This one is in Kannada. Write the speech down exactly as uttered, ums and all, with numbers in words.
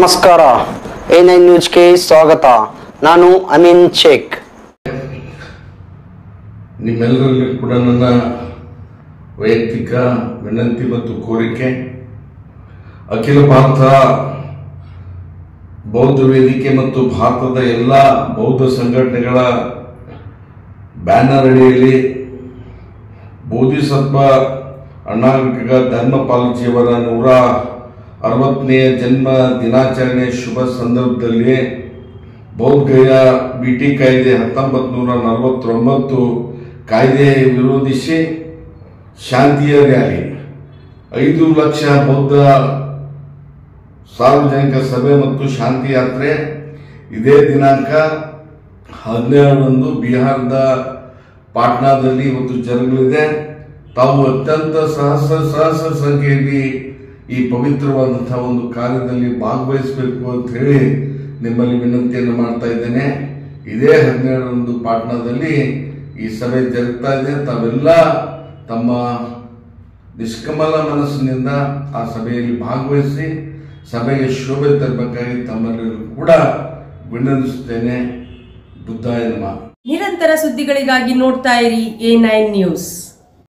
ನಮಸ್ಕಾರ, ಎ ನೈನ್ ನ್ಯೂಸ್ಗೆ ಸ್ವಾಗತ. ನಾನು ಅಮೀನ್ ಶೇಖ್. ನಿಮ್ಮೆಲ್ಲರಲ್ಲಿ ಕೂಡ ನನ್ನ ವೈಯಕ್ತಿಕ ವಿನಂತಿ ಮತ್ತು ಕೋರಿಕೆ, ಅಖಿಲ ಭಾರತ ಬೌದ್ಧ ವೇದಿಕೆ ಮತ್ತು ಭಾರತದ ಎಲ್ಲ ಬೌದ್ಧ ಸಂಘಟನೆಗಳ ಬ್ಯಾನರ್ ಅಡಿಯಲ್ಲಿ ಬೋಧಿಸತ್ವ ಅಣ್ಣಾಗ ಧರ್ಮಪಾಲಜಿಯವರ ನೂರ ಅರವತ್ತನೇ ಜನ್ಮ ದಿನಾಚರಣೆ ಶುಭ ಸಂದರ್ಭದಲ್ಲಿ ಬೌದ್ಧಗಯ ಬಿಟಿ ಕಾಯ್ದೆ ಹತ್ತೊಂಬತ್ತು ನೂರ ನಲವತ್ತೊಂಬತ್ತು ಕಾಯ್ದೆ ವಿರೋಧಿಸಿ ಶಾಂತಿಯ ರ್ಯಾಲಿ, ಐದು ಲಕ್ಷ ಬೌದ್ಧ ಸಾರ್ವಜನಿಕ ಸಭೆ ಮತ್ತು ಶಾಂತಿ ಯಾತ್ರೆ ಇದೇ ದಿನಾಂಕ ಹದಿನೇಳರಂದು ಬಿಹಾರದ ಪಾಟ್ನಾದಲ್ಲಿ ಇವತ್ತು ಜರುಗಲಿದೆ. ತಾವು ಅತ್ಯಂತ ಸಹಸ್ರ ಸಹಸ್ರ ಸಂಖ್ಯೆಯಲ್ಲಿ ಈ ಪವಿತ್ರವಾದಂತಹ ಒಂದು ಕಾರ್ಯದಲ್ಲಿ ಭಾಗವಹಿಸಬೇಕು ಅಂತ ಹೇಳಿ ನಿಮ್ಮಲ್ಲಿ ವಿನಂತಿಯನ್ನು ಮಾಡ್ತಾ ಇದ್ದೇನೆ. ಇದೇ ಹದಿನೇಳರಂದು ಪಾಟ್ನಾದಲ್ಲಿ ಈ ಸಭೆ ಜರುಗ್ತಾ ಇದೆ. ತಾವೆಲ್ಲ ತಮ್ಮ ನಿಷ್ಕಮಲ ಮನಸ್ಸಿನಿಂದ ಆ ಸಭೆಯಲ್ಲಿ ಭಾಗವಹಿಸಿ ಸಭೆಗೆ ಶೋಭೆ ತರಬೇಕಾಗಿ ತಮ್ಮೆಲ್ಲರಿಗೂ ಕೂಡ ವಿನಂತಿಸುತ್ತೇನೆ. ಬುದ್ಧಾಯ ನಮಃ. ನಿರಂತರ ಸುದ್ದಿಗಳಿಗಾಗಿ ನೋಡ್ತಾ ಇರಿ ಎ ನೈನ್ ನ್ಯೂಸ್.